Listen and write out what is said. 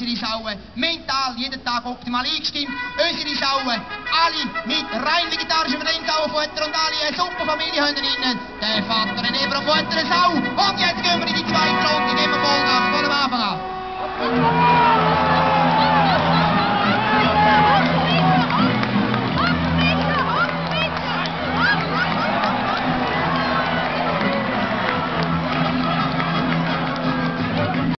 Unsere Schauen mental jeden Tag optimal eingestimmt. Unsere Schauen alle mit rein vegetarischen Rindsauerfutter und alle eine super Familie haben drinnen. Der Vater, eine Eber und Mutter, eine Sau. Und jetzt gehen wir in die zweite Runde, geben wir Vollgas, voll am Anfang an.